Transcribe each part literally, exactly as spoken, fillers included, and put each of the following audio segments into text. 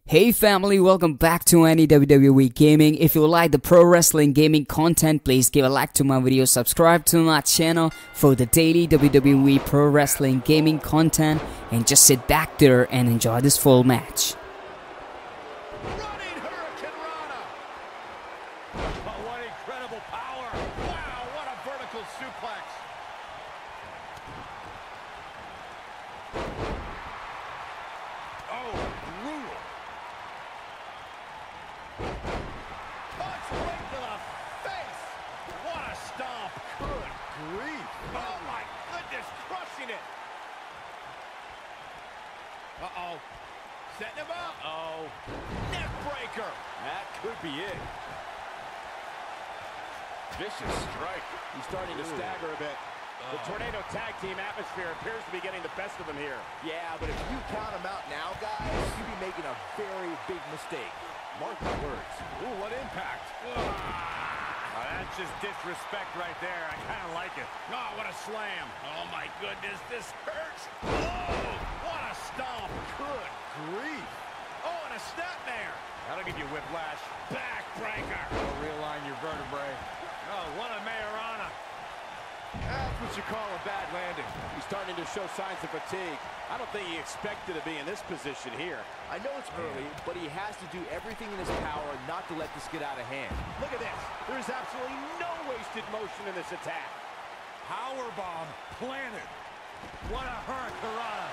Hey family, welcome back to Any W W E Gaming. If you like the pro wrestling gaming content, please give a like to my video, subscribe to my channel for the daily W W E pro wrestling gaming content, and just sit back there and enjoy this full match. Running Hurricane Rana. Oh, what incredible power. Wow, what a vertical suplex. Oh, brutal. Punch right to the face. What a stomp. Good grief. Oh, my goodness, crushing it. Uh-oh. Setting him up. Uh-oh. Neck breaker. That could be it. Vicious strike. He's starting to stagger a bit. The Tornado Tag Team atmosphere appears to be getting the best of them here. Yeah, but if you count them out now, guys, you'd be making a very big mistake. Mark my words. Ooh, what impact. Oh, that's just disrespect right there. I kind of like it. Oh, what a slam. Oh, my goodness, this hurts. Oh, what a stomp. Good grief. Oh, and a snapmare. That'll give you whiplash. Backbreaker. Don't realign your vertebrae. Oh, what a Majorana. That's what you call a bad landing. He's starting to show signs of fatigue. I don't think he expected to be in this position here. I know it's early, but he has to do everything in his power not to let this get out of hand. Look at this. There is absolutely no wasted motion in this attack. Powerbomb planted. What a hurricane.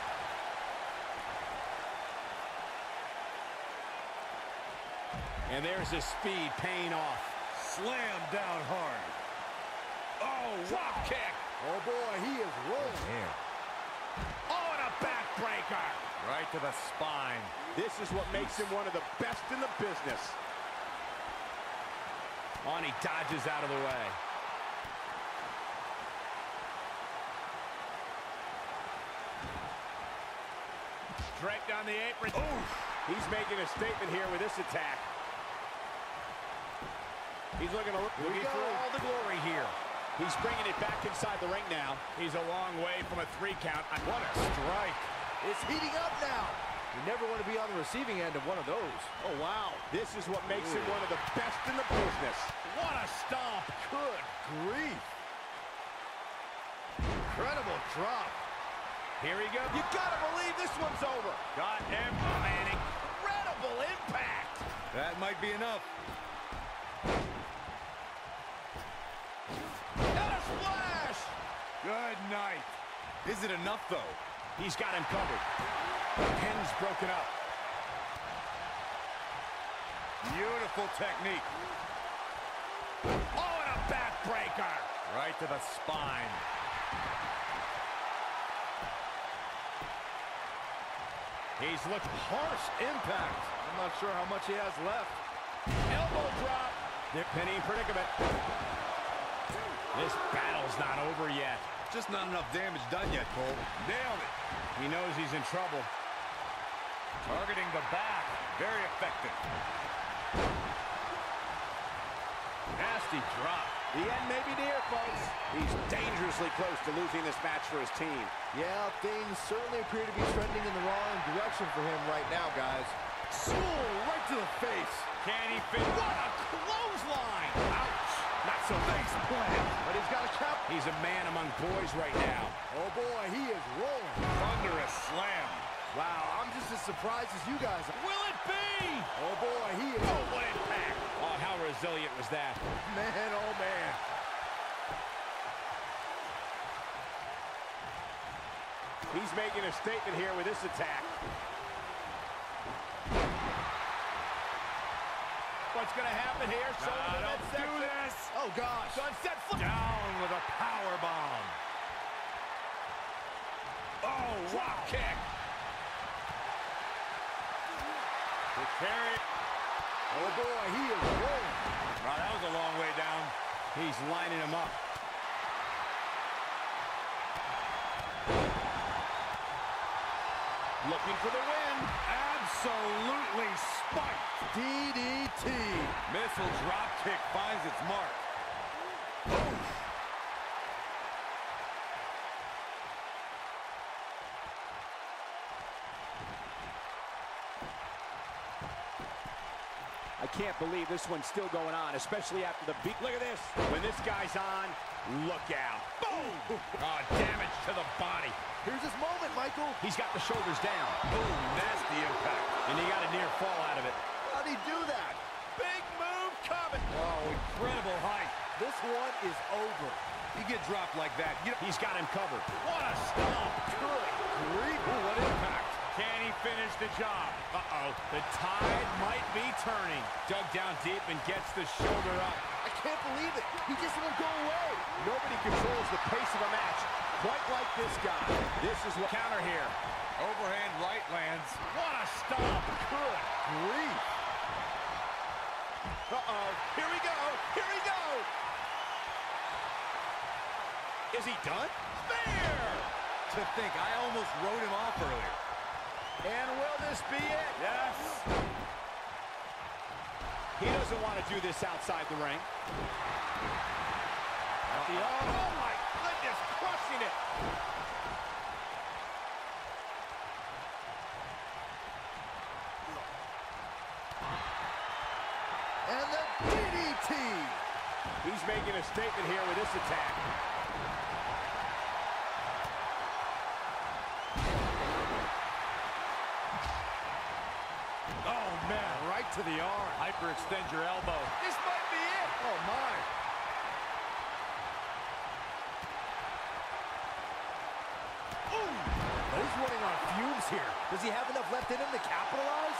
And there's his speed paying off. Slam down hard. Oh, drop kick. Oh, boy, he is rolling. Yeah. Oh, and a backbreaker. Right to the spine. This is what makes him one of the best in the business. Oh, and he dodges out of the way. Straight down the apron. Oof. He's making a statement here with this attack. He's looking, to, looking for all the glory here. He's bringing it back inside the ring now. He's a long way from a three count. What a strike. It's heating up now. You never want to be on the receiving end of one of those. Oh, wow. This is what makes Ooh. him one of the best in the business. What a stomp. Good grief. Incredible drop. Here he goes. You gotta believe this one's over. Got him. Oh, man, incredible impact. That might be enough. Good night. Is it enough, though? He's got him covered. The pin's broken up. Beautiful technique. Oh, and a backbreaker. Right to the spine. He's looking harsh impact. I'm not sure how much he has left. Elbow drop. They're pinning predicament. This battle's not over yet. Just not enough damage done yet, Cole. Nailed it. He knows he's in trouble. Targeting the back. Very effective. Nasty drop. The end may be near, folks. He's dangerously close to losing this match for his team. Yeah, things certainly appear to be trending in the wrong direction for him right now, guys. Soul right to the face. Can he fit? What a clothesline. Ouch. Not so nice play. But he's got a count. He's a man among boys right now. Oh, boy, he is rolling. Thunderous slam. Wow, I'm just as surprised as you guys are. Will it be? Oh, boy, he is. Oh, what impact. Oh, how resilient was that? Man, oh, man. He's making a statement here with this attack. What's going to happen here? So uh, don't do this. Oh, gosh. Sunset flip. Down with a power bomb. Oh, drop kick. The carry. Oh, boy, he is rolling. Wow, that was a long way down. He's lining him up. Looking for the win. Absolutely spiked. D D T. Missile drop kick finds its mark. Oof. I can't believe this one's still going on, especially after the beat. Look at this. When this guy's on, look out. Boom! Oh, damage to the body. Here's his moment, Michael. He's got the shoulders down. Boom, nasty impact. And he got a near fall out of it. How'd he do that? Big move coming. Oh, incredible height. This one is over. You get dropped like that, you... he's got him covered. What a stomp. Good grief. Ooh, what impact. Can he finish the job? Uh-oh. The tide might be turning. Dug down deep and gets the shoulder up. I can't believe it. He just won't go away. Nobody controls the pace of a match quite like this guy. This is what... Counter here. Overhand right lands. What a stomp. Good grief. Uh-oh. Here we go. Here we go. Is he done? There! To think, I almost wrote him off earlier. And will this be it? Yes. He doesn't want to do this outside the ring. At the arm. Oh, my goodness, crushing it. And the D D T. He's making a statement here with this attack. Oh, man, right to the arm. Hyperextend your elbow. This might be it. Oh, my. Ooh. He's running on fumes here. Does he have enough left in him to capitalize?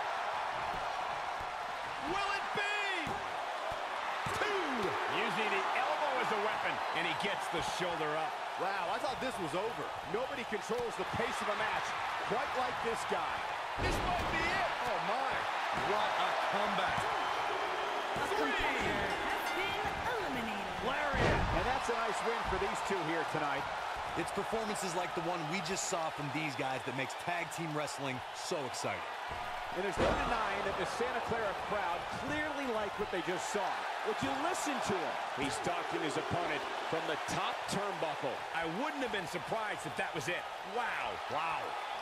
Will it be? Two. Using the elbow as a weapon, and he gets the shoulder up. Wow, I thought this was over. Nobody controls the pace of a match quite like this guy. This might be it. Oh, my. What a comeback. Three. Has been eliminated. Lariat. And that's a nice win for these two here tonight. It's performances like the one we just saw from these guys that makes tag team wrestling so exciting. And there's no denying that the Santa Clara crowd clearly liked what they just saw. Would you listen to him? He's stalking his opponent from the top turnbuckle. I wouldn't have been surprised if that was it. Wow. Wow.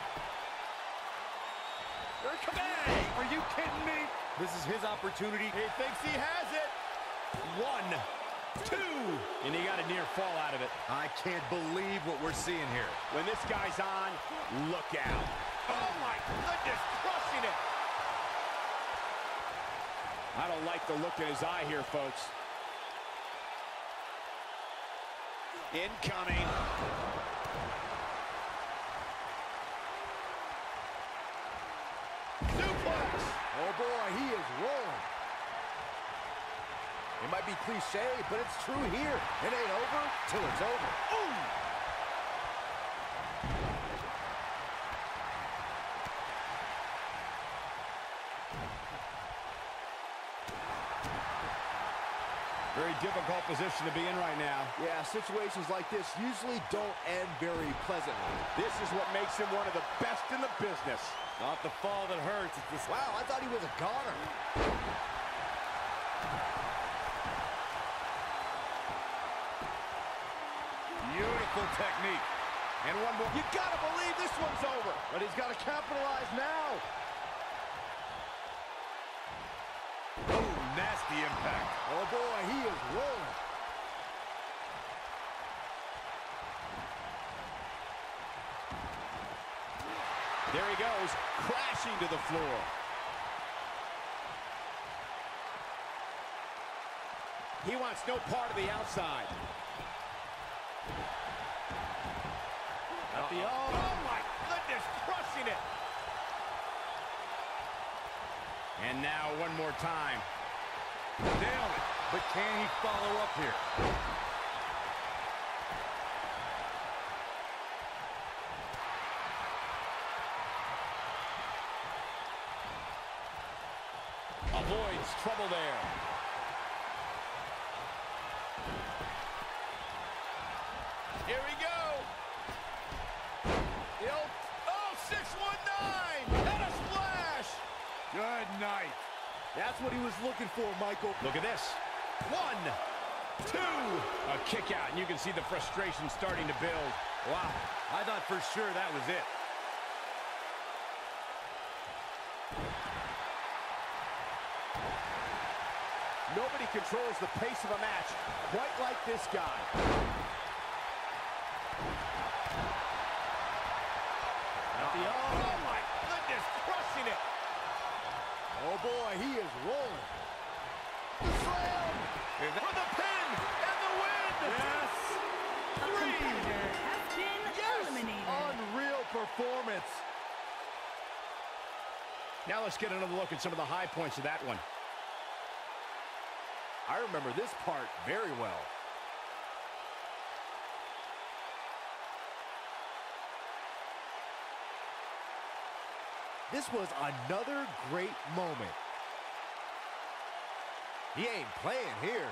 Hey, are you kidding me? This is his opportunity. He thinks he has it. One, two, and he got a near fall out of it. I can't believe what we're seeing here. When this guy's on, look out. Oh, my goodness, crushing it. I don't like the look in his eye here, folks. Incoming. Suplex. Oh, boy, he is rolling. It might be cliche, but it's true here. It ain't over till it's over. Ooh! Very difficult position to be in right now. Yeah, situations like this usually don't end very pleasantly. This is what makes him one of the best in the business. Not the fall that hurts. It's this. Wow, I thought he was a goner. Beautiful technique. And one more. You gotta believe this one's over. But he's gotta capitalize now. Oh, nasty impact. Oh boy, he is rolling. There he goes, crashing to the floor. He wants no part of the outside. At the oh, oh my goodness, crushing it. And now one more time. Nailed it. But can he follow up here? Avoids trouble there. Here we go. The old, oh, six one nine. And a splash. Good night. That's what he was looking for, Michael. Look at this. One, two. A kick out, and you can see the frustration starting to build. Wow. I thought for sure that was it. Nobody controls the pace of a match quite like this guy. Uh-oh. Oh, my goodness, crushing it. Oh, boy, he is rolling. Slam! For the pin and the win! Yes! A competitor has been eliminated. Unreal performance. Now let's get another look at some of the high points of that one. I remember this part very well. This was another great moment. He ain't playing here.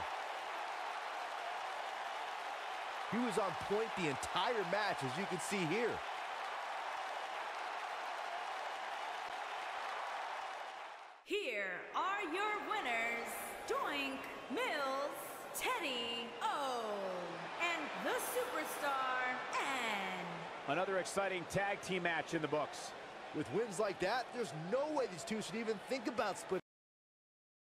He was on point the entire match, as you can see here. Here are your winners, Doink, Mills, Teddy O, and the Superstar, N. Another exciting tag team match in the books. With wins like that, there's no way these two should even think about splitting